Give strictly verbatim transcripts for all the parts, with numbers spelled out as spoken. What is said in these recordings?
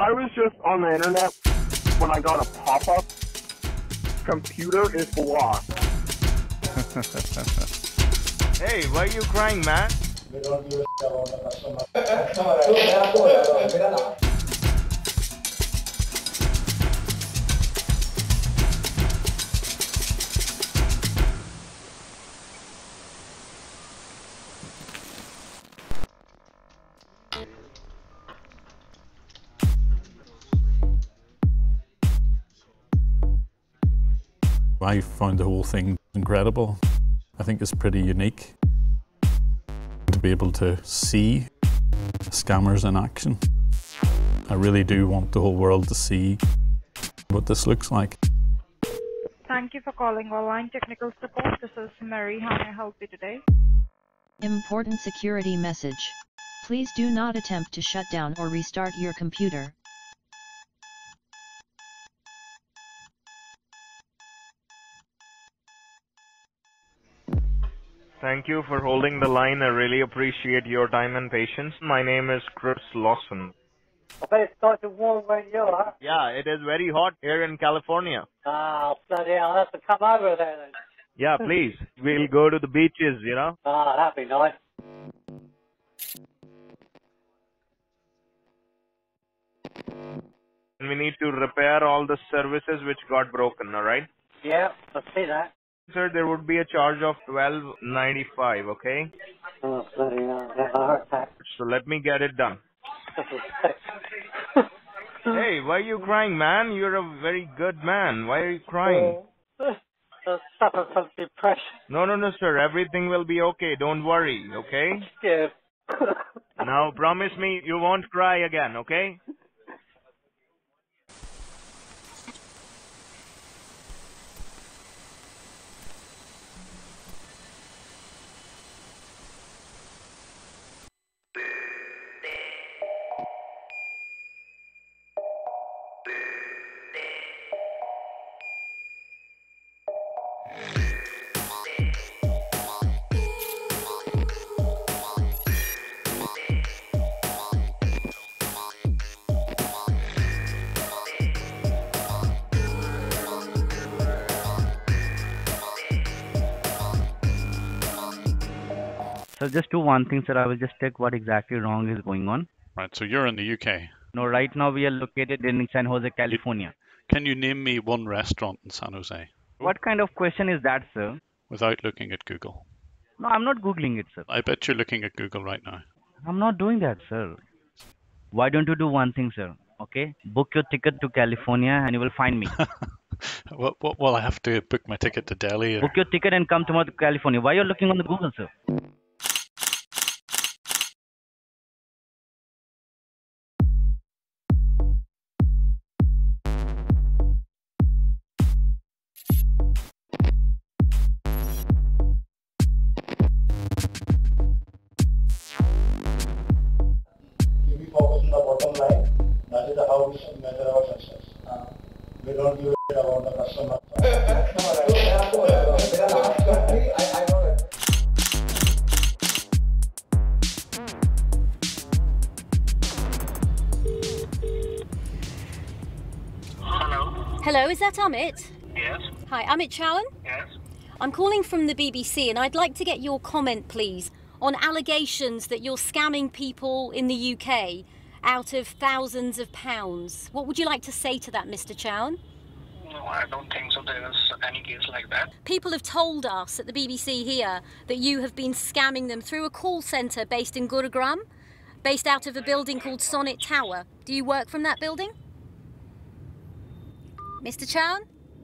I was just on the internet when I got a pop-up. Computer is blocked. Hey, why are you crying, man? We don't give a shit about the customer. I found the whole thing incredible. I think it's pretty unique to be able to see scammers in action. I really do want the whole world to see what this looks like. Thank you for calling Online Technical Support. This is Mary. How may I help you today? Important security message. Please do not attempt to shut down or restart your computer. Thank you for holding the line. I really appreciate your time and patience. My name is Chris Lawson. I bet it's starting warm where you are. Yeah, it is very hot here in California. Ah, bloody hell, I'll have to come over there then. Yeah, please. We'll go to the beaches, you know. Ah, that'd be nice. And we need to repair all the services which got broken, alright? Yeah, I see that. Sir, there would be a charge of twelve ninety-five, okay? Oh, bloody hell, I have a heart attack. So let me get it done. Hey, why are you crying, man? You're a very good man. Why are you crying? I suffer from depression. No, no, no, sir. Everything will be okay. Don't worry, okay? Yeah. Now, promise me you won't cry again, okay? So just do one thing, sir. I will just check what exactly wrong is going on. Right, so you're in the U K. No, right now we are located in San Jose, California. Can you name me one restaurant in San Jose? What kind of question is that, sir? Without looking at Google. No, I'm not Googling it, sir. I bet you're looking at Google right now. I'm not doing that, sir. Why don't you do one thing, sir? Okay? Book your ticket to California and you will find me. well, well, well, I have to book my ticket to Delhi. Or... Book your ticket and come tomorrow to California. Why are you looking on the Google, sir? If we focus on the bottom line, that is how we should measure our success. Uh, we don't give a shit about the customer. Hello. Hello, is that Amit? Yes. Hi, Amit Chowan? Yes. I'm calling from the B B C and I'd like to get your comment, please, on allegations that you're scamming people in the U K out of thousands of pounds. What would you like to say to that, Mister Chowan? No, I don't think so. There is any case like that. People have told us at the B B C here that you have been scamming them through a call centre based in Gurugram, based out of a building called Sonnet Tower. Do you work from that building? Mister Chowan?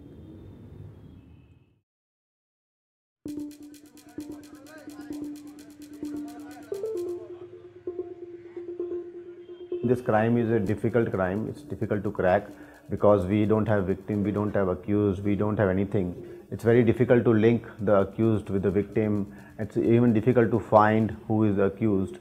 This crime is a difficult crime. It's difficult to crack because we don't have victim, we don't have accused, we don't have anything. It's very difficult to link the accused with the victim. It's even difficult to find who is the accused.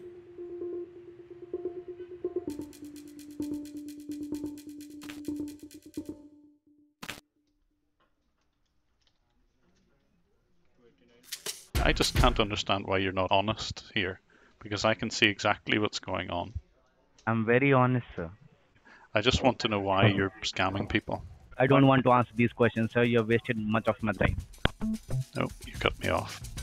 I just can't understand why you're not honest here, because I can see exactly what's going on. I'm very honest, sir. I just want to know why you're scamming people. I don't want to answer these questions, sir. You have wasted much of my time. No, you cut me off.